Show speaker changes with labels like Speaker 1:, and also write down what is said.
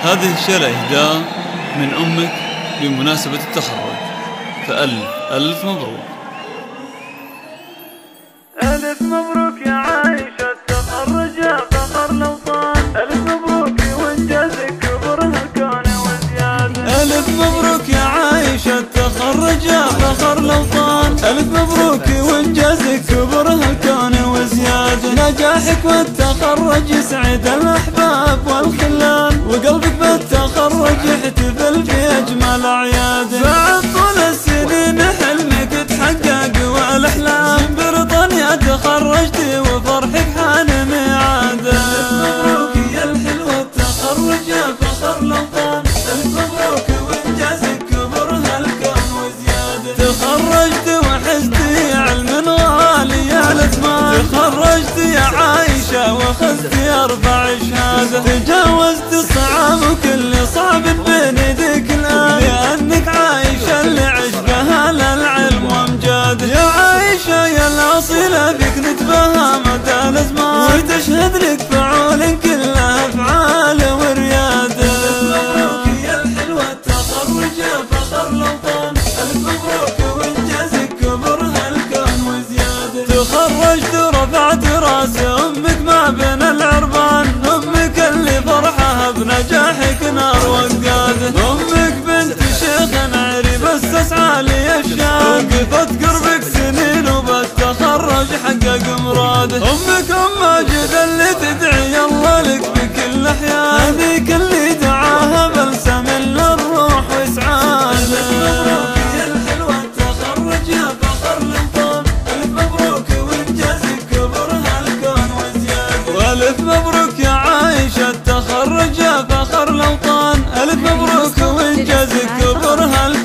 Speaker 1: هذه الشيلة إهداء من أمك بمناسبة التخرج، فألف مبروك.
Speaker 2: ألف مبروك يا عايشة التخرج يا فخر الأوطان، ألف مبروك وإنجازك كبر هالكون وزيادة.
Speaker 1: ألف مبروك يا عايشة التخرج يا فخر الأوطان، ألف مبروك وإنجازك كبر هالكون وزيادة. نجاحك والتخرج يسعد الأحباب والخلان، وقلبك بالتخرج يحتفل في أجمل أعياده. بعد طول السنين حلمك تحقق والأحلام، بريطانيا تخرجتي وفرحك حان ميعاده. ألف مبروك يا الحلوة التخرج يا فخر الأوطان، ألف مبروك وإنجازك كبر هالكون وزيادة. تخرجت وحزتي علم غالي يا الأثمان، تخرجت يا عايشة وأخذتي 4 شهادة. تجاوزت الصعاب وكل صعب بين يديك الآن، لأنك عايشة اللي عشت بها للعلم وامجاد. يا عايشة يا الأصيلة بك نتباهى مدى الأزمان، وتشهد لك فعول كلها أفعال وريادة. ألف مبروك يا الحلوة التخرج يا فخر الأوطان، ألف مبروك وإنجازك كبر هالكون وزيادة. تخرجت ورفعت راس أمك ما بين العربان، أمك اللي فرحها بنجاحك نار وقادة. أمك بنت شيخ نعري بس تسعى لي الشان، وقفت قربك سنين وبالتخرج حقق مراده. أمك أم ماجد اللي تدعي الله لك بكل أحيان، هذيك اللي دعاها بلسم للروح وإسعاده. ألف مبروك يا الحلوة التخرج يا فخر الأوطان، ألف مبروك وإنجازك كبر هالكون وزيادة. وألف مبروك يا عايشة التخرج يا فخر الأوطان، ألف مبروك وإنجازك كبر هالكون